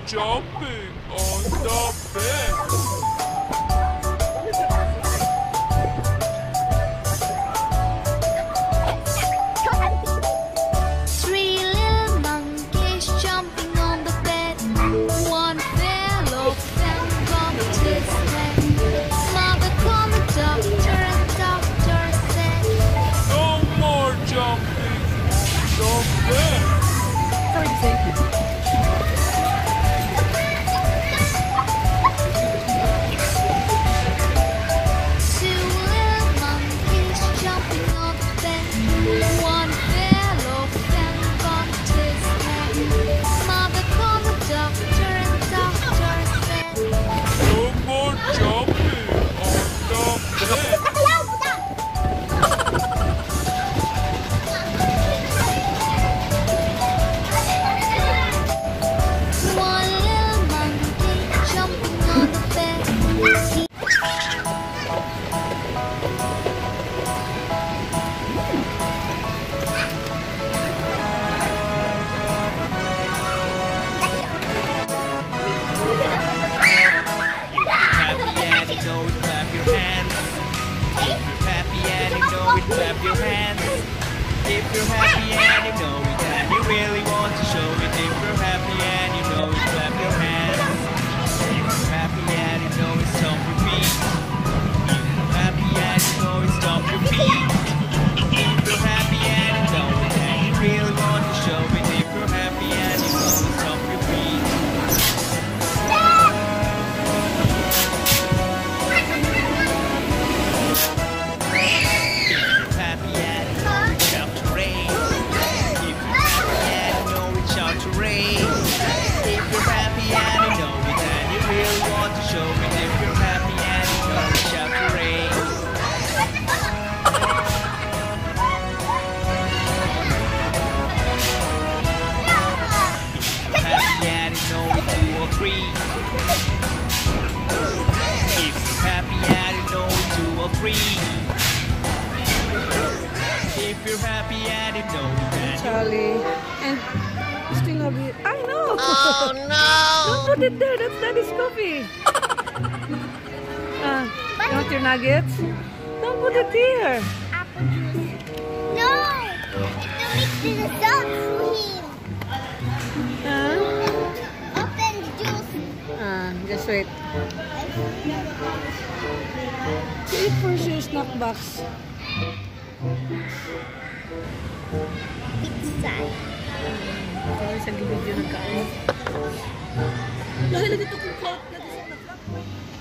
jumping on the bed. Three little monkeys jumping on the bed. One fell off and bumped his head. Mother called the doctor and doctor said, No more jumping on the bed. two little monkeys jumping on the bed. One fell off and bumped his head. Mother called the doctor and doctor said, No more jumping on the bed. one little monkey jumping on the bed. Happy and you know it, clap your hands. If you're happy and you know it, clap your hands. If you're happy and you know it, and you really want to show it. If you're happy and you know it, clap your hands. If you're happy and you know it, stomp your feet. If you're happy and you know it, stomp your feet. If you're happy and you know it, and you really want to show it. If you're happy and you know it, stomp your feet. Happy and you know it, shout hooray. If you're happy and you know it, shout hooray. If you're happy and you know it, and you really want to show it. If you're happy and you know it, shout hooray. Happy and you know it, 2 or 3. If you're happy and you know it, 2 or 3. If you're happy and you know it, and Charlie, and still have it. I know. Oh no! Don't put it there. That's Daddy's coffee. You want your nuggets? Don't put it here. Apple juice. No! It will mix the salt for him. Open the juice. Just wait. Eat first your snack box. Pizza. Sorry sa video nagkain. Dahil dito kung cloud na gusto na